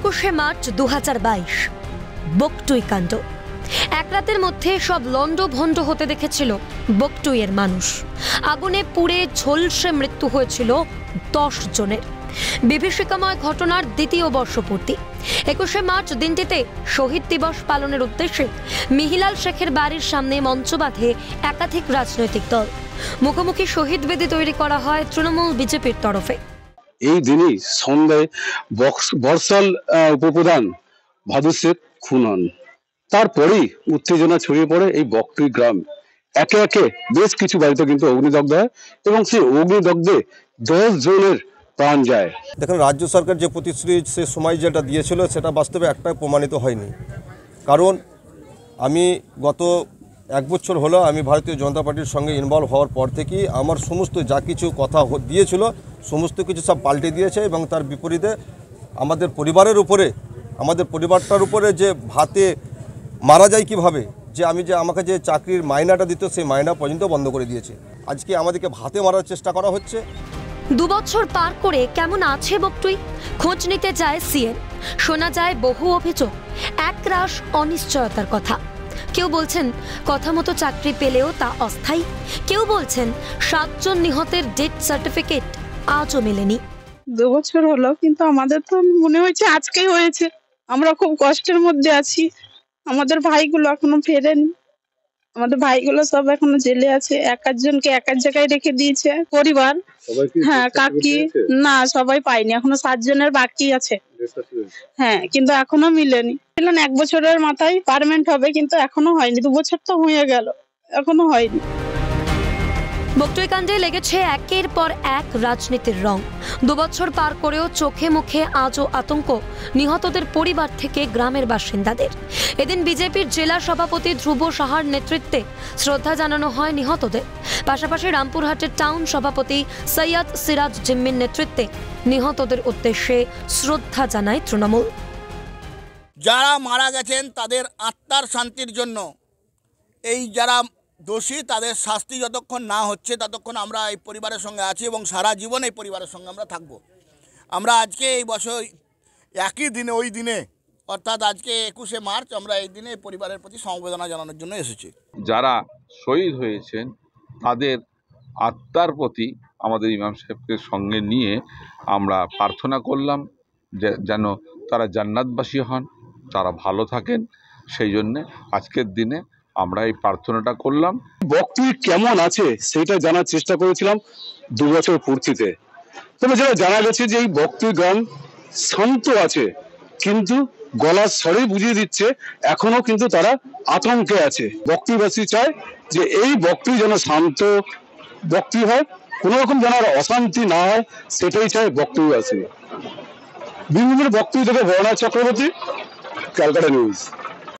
21শে March 2022 Boktui কাণ্ড। এক রাতের মধ্যে সব লন্ডভন্ড হতে দেখেছিল বকটুইয়ের মানুষ। আগুনে পুড়ে ঝলসে মৃত্যু হয়েছিল 10 জনের। বিভীষিকাময় ঘটনার দ্বিতীয় বর্ষপূর্তি 21শে মার্চ দিনটিতে শহীদ দিবস পালনের উদ্দেশ্যে মিহিলাল শেখের বাড়ির সামনে মঞ্চ বাঁধে একাধিক রাজনৈতিক দল। মুখোমুখি শহীদ বেদি তৈরি করা হয় তৃণমূল বিজেপির তরফে। এই দিনই সন্ধ্যায় বর্ষাল উপপ্রধান ভাদু শেখ খুন হন। তারপরেই উত্তেজনা ছড়িয়ে পড়ে এই বকটুই গ্রাম। একে একে বেশ কিছু বাড়িতে কিন্তু অগ্নিদগ্ধ হয় এবং সেই অগ্নিদগ্ধে 10 জনের প্রাণ যায়। দেখুন, রাজ্য সরকার যে প্রতিশ্রুতি সে সময় যেটা দিয়েছিল সেটা বাস্তবে একটাই প্রমাণিত হয়নি। কারণ আমি গত 1 বছর হলো আমি ভারতীয় জনতা পার্টির সঙ্গে ইনভলভ হওয়ার পর থেকেই আমার সমস্ত যা কিছু কথা দিয়েছিল সমস্ত কিছু সব পাল্টে দিয়েছে এবং তার বিপরীতে আমাদের পরিবারটার উপরে যে ভাতে মারা যায় কিভাবে, যে আমাকে যে চাকরির মাইনাটা দিত সেই মাইনা পর্যন্ত বন্ধ করে দিয়েছে। আজকে আমাদেরকে ভাতে মারার চেষ্টা করা হচ্ছে। 2 বছর পার করে কেমন আছে বকটুই? খোঁজ নিতে যায় সিএন। শোনা যায় বহু অভিযোগ, একরাশ অনিশ্চয়তার কথা। কেউ বলছেন কথা মতো চাকরি পেলেও তা অস্থায়ী, কেউ বলছেন 7 জন নিহতের ডেথ সার্টিফিকেট আজও মেলেনি। 2 বছর হলো, কিন্তু আমাদের তো মনে হয়েছে আজকেই হয়েছে। আমরা খুব কষ্টের মধ্যে আছি। আমাদের ভাইগুলো এখনো ফেরেনি। আমাদের ভাইগুলো সব এখনো জেলে আছে। এক একজনকে এক এক জায়গায় রেখে দিয়েছে পরিবার। হ্যাঁ, কাকি না, সবাই পাইনি। এখনো 7 জনের বাকি আছে। হ্যাঁ, কিন্তু এখনো মিলেনি। 1 বছরের মাথায় পার্মানেন্ট হবে, কিন্তু এখনো হয়নি। 2 বছর তো হয়ে গেল, এখনো হয়নি। বকটুই কাণ্ডে লেগেছে একের পর এক রাজনীতির রং। 2 বছর পার করেও চোখে মুখে আজও আতঙ্ক নিহতদের পরিবার থেকে গ্রামের বাসিন্দাদের। এদিন বিজেপির জেলা সভাপতি ধ্রুব সাহার নেতৃত্বে শ্রদ্ধা জানানো হয় নিহতদের। পাশাপাশি রামপুরহাটের টাউন সভাপতি সৈয়দ সিরাজ জিম্মির নেতৃত্বে নিহতদের উদ্দেশ্যে শ্রদ্ধা জানায় তৃণমূল। যারা মারা গেছেন তাদের আত্মার শান্তির জন্য এই যারা দোষী তাদের শাস্তি যতক্ষণ না হচ্ছে ততক্ষণ আমরা এই পরিবারের সঙ্গে আছি এবং সারা জীবন এই পরিবারের সঙ্গে আমরা থাকব। আমরা আজকে এই বছর একই দিনে ওই দিনে অর্থাৎ আজকে 21শে মার্চ আমরা এই দিনে পরিবারের প্রতি সমবেদনা জানানোর জন্য এসেছি। যারা শহীদ হয়েছেন তাদের আত্মার প্রতি আমাদের ইমাম সাহেবকে সঙ্গে নিয়ে আমরা প্রার্থনা করলাম যেন তারা জান্নাতবাসী হন, তারা ভালো থাকেন। সেই জন্যে আজকের দিনে আমরা এই প্রার্থনাটা করলাম। বকটুই কেমন আছে সেটা জানার চেষ্টা করেছিলাম 2 বছর পূর্তিতে। তবে যেটা জানা গেছে যে এই বকটুই গ্রাম শান্ত আছে, কিন্তু গলার স্বরে বুঝিয়ে দিচ্ছে এখনো কিন্তু তারা আতঙ্কে আছে। বকটুইবাসী চায় যে এই বকটুই যেন শান্ত বকটুই হয়, কোনো রকম যেন আর অশান্তি না হয়, সেটাই চায় বকটুইবাসী। বিভিন্ন বকটুই থেকে বর্ণা চক্রবর্তী, ক্যালকাটা নিউজ।